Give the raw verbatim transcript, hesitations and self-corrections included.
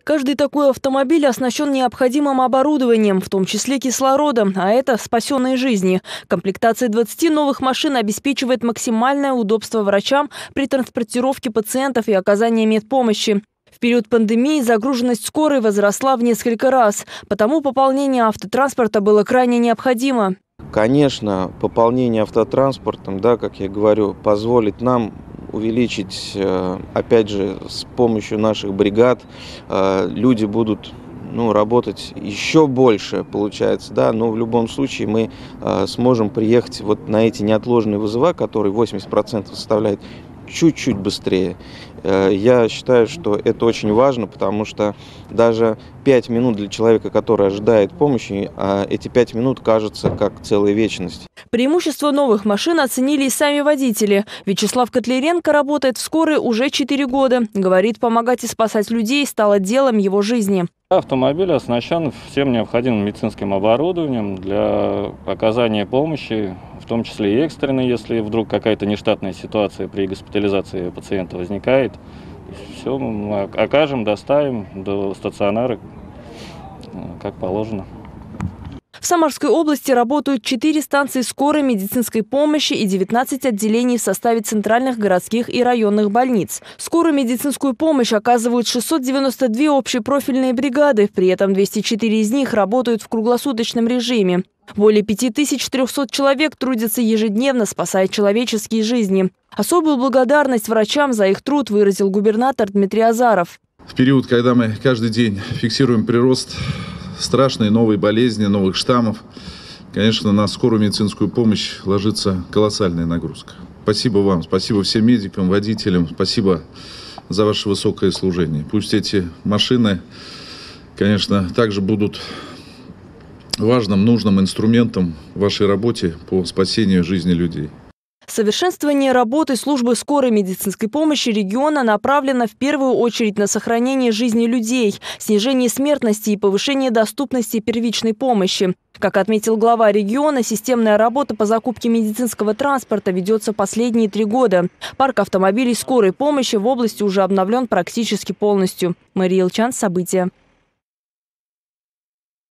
Каждый такой автомобиль оснащен необходимым оборудованием, в том числе кислородом, а это спасенные жизни. Комплектация двадцати новых машин обеспечивает максимальное удобство врачам при транспортировке пациентов и оказании медпомощи. В период пандемии загруженность скорой возросла в несколько раз, потому пополнение автотранспорта было крайне необходимо. Конечно, пополнение автотранспортом, да, как я говорю, позволит нам увеличить, опять же, с помощью наших бригад, люди будут ну, работать еще больше, получается, да, но в любом случае мы сможем приехать вот на эти неотложные вызова, которые восемьдесят процентов составляют, чуть-чуть быстрее. Я считаю, что это очень важно, потому что даже пять минут для человека, который ожидает помощи, эти пять минут кажутся как целая вечность. Преимущество новых машин оценили и сами водители. Вячеслав Котляренко работает в скорой уже четыре года. Говорит, помогать и спасать людей стало делом его жизни. Автомобиль оснащен всем необходимым медицинским оборудованием для оказания помощи, в том числе и экстренной, если вдруг какая-то нештатная ситуация при госпитализации пациента возникает. Все мы окажем, доставим до стационара, как положено. В Самарской области работают четыре станции скорой медицинской помощи и девятнадцать отделений в составе центральных городских и районных больниц. Скорую медицинскую помощь оказывают шестьсот девяносто две общепрофильные бригады, при этом двести четыре из них работают в круглосуточном режиме. Более пяти тысяч трёхсот человек трудятся ежедневно, спасая человеческие жизни. Особую благодарность врачам за их труд выразил губернатор Дмитрий Азаров. В период, когда мы каждый день фиксируем прирост страшные новые болезни, новых штаммов, конечно, на скорую медицинскую помощь ложится колоссальная нагрузка. Спасибо вам, спасибо всем медикам, водителям, спасибо за ваше высокое служение. Пусть эти машины, конечно, также будут важным, нужным инструментом в вашей работе по спасению жизни людей. Совершенствование работы службы скорой медицинской помощи региона направлено в первую очередь на сохранение жизни людей, снижение смертности и повышение доступности первичной помощи. Как отметил глава региона, системная работа по закупке медицинского транспорта ведется последние три года. Парк автомобилей скорой помощи в области уже обновлен практически полностью. Мария Илчан, события.